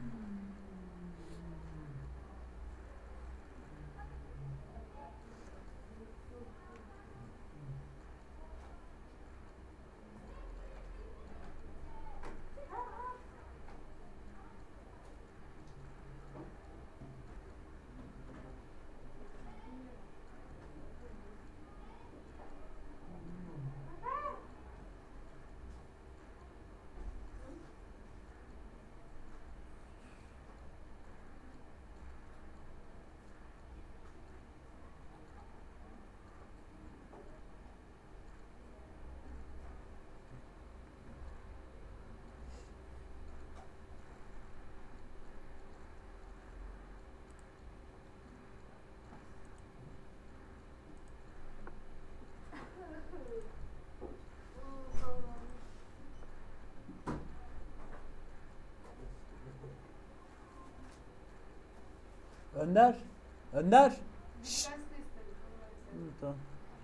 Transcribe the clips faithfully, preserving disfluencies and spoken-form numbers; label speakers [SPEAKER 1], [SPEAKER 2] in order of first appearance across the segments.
[SPEAKER 1] Önder. Önder. Şşş. Hı, tamam.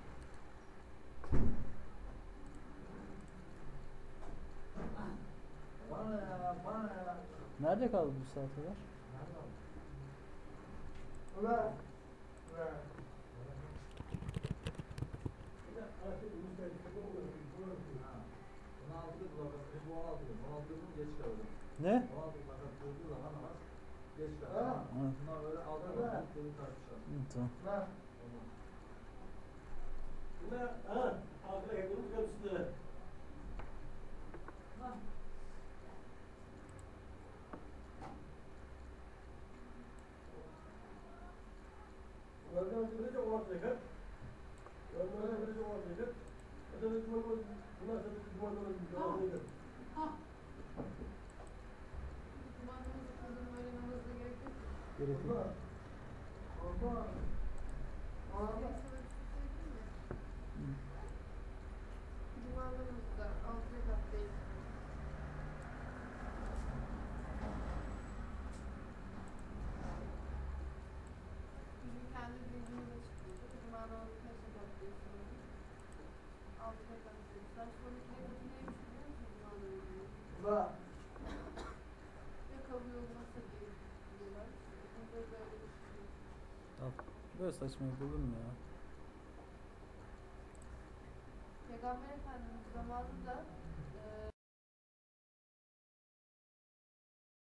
[SPEAKER 1] Nerede kaldı bu saate kadar?
[SPEAKER 2] Ulan. Ulan.
[SPEAKER 1] Ne?
[SPEAKER 2] Ha?
[SPEAKER 1] Hı, tamam.
[SPEAKER 2] Ha?
[SPEAKER 1] Gerek yok.
[SPEAKER 2] Ama. Ama.
[SPEAKER 3] Cuma namazı da altı rekattayız. Bizim kendi bilgimize çıktıydı. Cuma namazı kaç rekattayız? altı rekattayız. Sen sonraki rekatı neymiş biliyor musun Cuma namazı?
[SPEAKER 2] Ulan.
[SPEAKER 3] Ya kabul olmazsa diye diyorlar. Burada böyle bir şey.
[SPEAKER 1] Al. Böyle saçmalık olur mu ya?
[SPEAKER 3] Peygamber